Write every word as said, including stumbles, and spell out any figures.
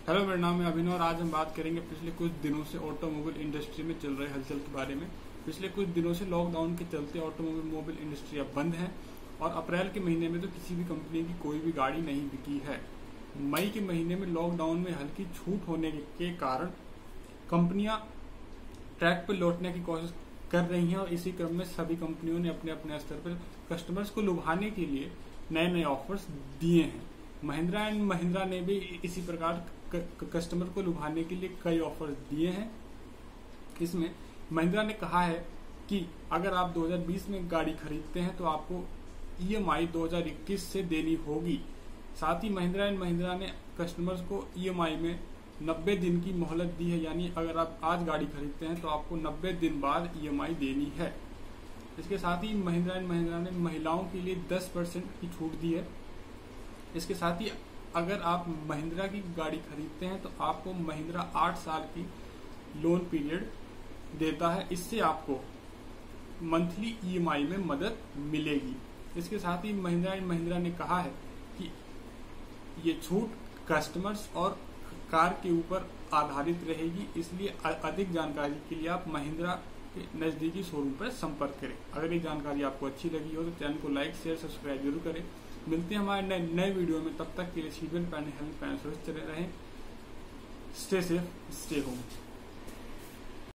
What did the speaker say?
Hello, मेरा नाम है अभिनव और आज हम बात करेंगे पिछले कुछ दिनों से ऑटोमोबाइल इंडस्ट्री में चल रहे हलचल के बारे में। पिछले कुछ दिनों से लॉकडाउन के चलते ऑटोमोबाइल मोबाइल इंडस्ट्री अब बंद है और अप्रैल के महीने में तो किसी भी कंपनी की कोई भी गाड़ी नहीं बिकी है। मई के महीने में लॉकडाउन में हल्की छूट होने के कारण कंपनियां ट्रैक पर लौटने की कोशिश कर रही हैं और इसी क्रम में सभी कंपनियों ने अपने अपने स्तर पर कस्टमर्स को लुभाने के लिए नए नए ऑफर्स दिए हैं। महिंद्रा एंड महिंद्रा ने भी इसी प्रकार कस्टमर को लुभाने के लिए कई ऑफर्स दिए हैं। इसमें महिंद्रा ने कहा है कि अगर आप दो हज़ार बीस में गाड़ी खरीदते हैं तो आपको ईएमआई दो हज़ार इक्कीस से देनी होगी। साथ ही महिंद्रा एंड महिंद्रा ने कस्टमर्स को ईएमआई में नब्बे दिन की मोहलत दी है, यानी अगर आप आज गाड़ी खरीदते हैं तो आपको नब्बे दिन बाद ईएमआई देनी है। इसके साथ ही महिंद्रा एंड महिंद्रा ने महिलाओं के लिए दस परसेंट की छूट दी है। इसके साथ ही अगर आप महिंद्रा की गाड़ी खरीदते हैं तो आपको महिंद्रा आठ साल की लोन पीरियड देता है। इससे आपको मंथली ईएमआई में मदद मिलेगी। इसके साथ ही महिंद्रा एंड महिंद्रा ने कहा है कि ये छूट कस्टमर्स और कार के ऊपर आधारित रहेगी, इसलिए अधिक जानकारी के लिए आप महिंद्रा के नजदीकी शोरूम पर संपर्क करें। अगर ये जानकारी आपको अच्छी लगी हो तो चैनल को लाइक शेयर सब्सक्राइब जरूर करें। मिलते हैं हमारे नए नए वीडियो में, तब तक के लिए सीट बेल्ट पहने, हेल्मेट पहने, सुरक्षित रहें। Stay safe, stay home.